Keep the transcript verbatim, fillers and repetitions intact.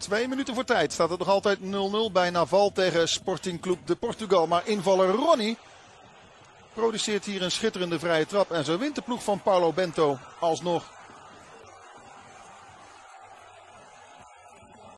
Twee minuten voor tijd staat het nog altijd nul nul bij Naval tegen Sporting Club de Portugal. Maar invaller Ronnie produceert hier een schitterende vrije trap. En zo wint de ploeg van Paulo Bento alsnog.